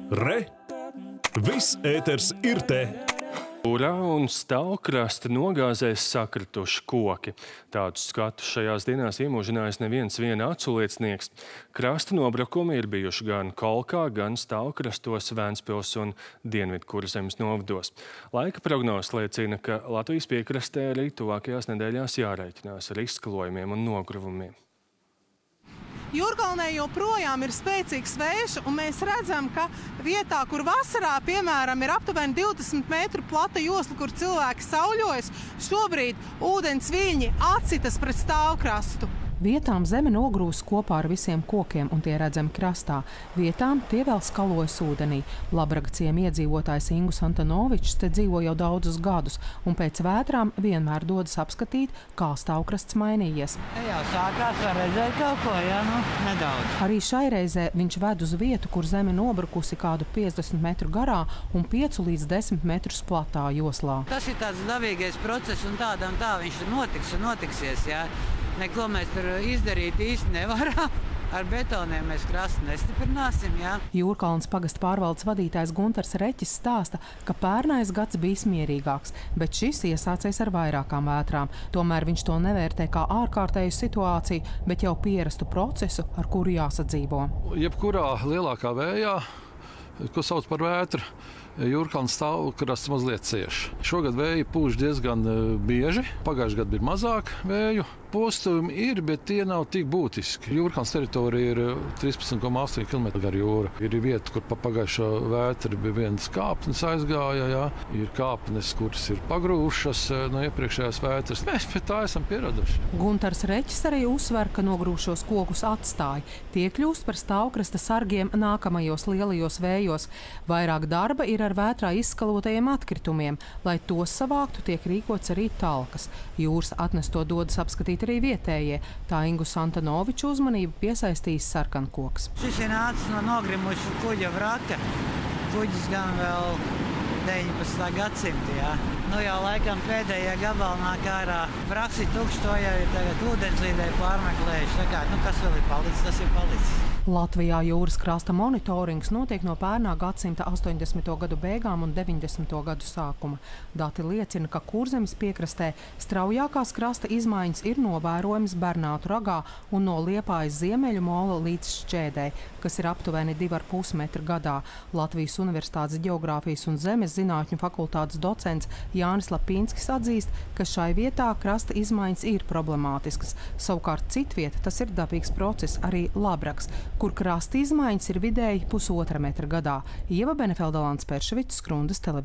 Re! Viss ēters ir te! Jūrā un stāvkrasta nogāzēs sakrituši koki. Tādus skatus šajās dienās iemūžinājis neviens viena aculiecnieks. Krasta nobrukumi ir bijuši gan Kolkā, gan stāvkrastos Vēncpils un Dienvidkurzemes novados. Laika prognozes liecina, ka Latvijas piekrastē arī tuvākajās nedēļās jārēķinās ar izskalojumiem un nogruvumiem. Jūrkalnē joprojām ir spēcīgs vējš, un mēs redzam, ka vietā, kur vasarā, piemēram, ir aptuveni 20 metru plata josla, kur cilvēki sauļojas, šobrīd ūdens viļņi atsitas pret stāvkrastu. Vietām zeme nogrūs kopā ar visiem kokiem, un tie redzami krastā. Vietām tie vēl skalojas ūdenī. Labraga ciema iedzīvotājs Ingus Antonovičs te dzīvo jau daudzus gadus, un pēc vētrām vienmēr dodas apskatīt, kā stāvkrasts mainījies. Jā, sākās var redzēt kaut ko, jā, nedaudz. Arī šai reizē viņš ved uz vietu, kur zeme nobrukusi kādu 50 metru garā un 5 līdz 10 metrus platā joslā. Tas ir tāds dabīgais process, un tā viņš notiks un notiksies, jā. Neko mēs tur izdarīt īsti nevaram. Ar betoniem mēs krastu nestiprināsim, jā. Jūrkalnes pagasta pārvaldes vadītājs Guntars Reķis stāsta, ka pērnais gads bijis mierīgāks, bet šis iesācies ar vairākām vētrām. Tomēr viņš to nevērtē kā ārkārtēju situāciju, bet jau pierastu procesu, ar kuru jāsadzīvo. Jebkurā lielākā vējā, ko sauc par vētru, Jūrkalnes stāvkrasts mazliet cieš. Šogad vēji pūš diezgan bieži, pagājušajā gadā bija mazāk vēju. Postumi ir, bet tie nav tik būtiski. Jūrkalnes teritorija ir 13,8 km gar jūru. Ir vieta, kur pa pagājušo vētru bija viens kāpnes aizgāja, jā. Ir kāpnes, kuras ir pagrūšas no iepriekšējās vētras. Mēs pie tā esam pieraduši. Guntars Reķis arī uzsver, ka nogrūšos kokus atstāja. Tie kļūst par stāvkrasta sargiem nākamajos lielajos vējos. Vairāk darba ir ar vētrā izskalotajiem atkritumiem. Lai tos savāktu, tiek rīkots arī talkas. Jūras atnesto dodas apskatīt arī vietējie. Tā Ingus Antonoviča uzmanību piesaistījis sarkankoks. Šis ir nācis no nogrimuša kuģa vraka. Kuģis gan vēl 19. gadsimta, jā. Jau laikam pēdējā gabalā nāk ārā. Vraks ir tukšs, to jau ir tagad ūdenslīdēji pārmeklējuši. Kas vēl ir palicis, tas ir palicis. Latvijā jūras krasta monitorings notiek no pērnā gadsimta 80. gadu beigām un 90. gadu sākuma. Dati liecina, ka Kurzemes piekrastē straujākās krasta izmaiņas ir novērojamas Bernātu ragā un no Liepājas ziemeļu mola līdz Šķēdei, kas ir aptuveni 2,5 metri gadā. Latvijas Universitātes ģeogrāfijas un zemes zinātņu fakultātes docents Jānis Lapinskis atzīst, ka šai vietā krasta izmaiņas ir problemātiskas. Savukārt citvieta tas ir dabīgs process, arī Labrags, kur krasta izmaiņas ir vidēji 1,5 metra gadā. Ieva Benefelda, Lants Perševics, Skrundas televīzija.